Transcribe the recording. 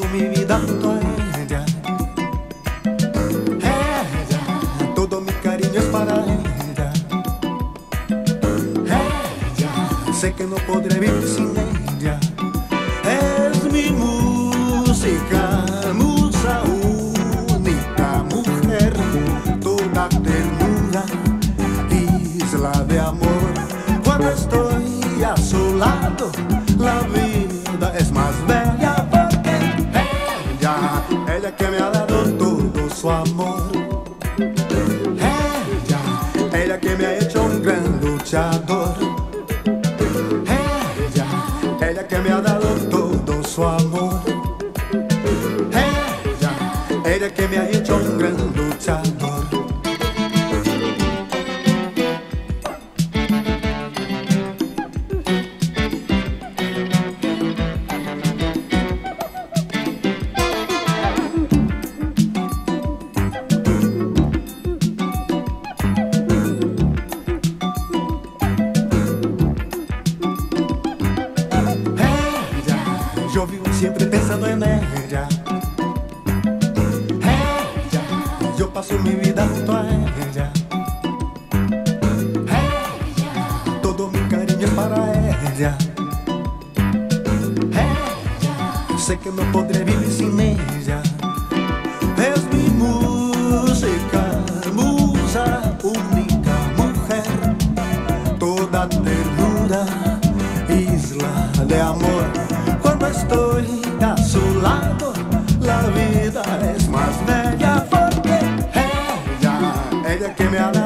paso mi vida junto a ella. Ella, todo mi cariño es para ella. Ella, sé que no podré vivir sin ella. Es mi música, musa, única mujer, toda ternura, isla de amor. Cuando estoy a su lado, la vida es más bella porque ella que me ha dado todo su amor. Ella que me ha hecho un gran luchador. Ella que me ha dado todo su amor. Ella que me ha hecho un gran luchador. Yo vivo siempre pensando en ella. Ella, yo paso mi vida junto a ella. Ella, todo mi cariño es para ella. Ella, sé que no podré vivir sin ella. Es mi música, musa, única mujer, toda ternura, isla de amor. Cuando estoy a su lado, la vida es más bella porque ella que me ha dado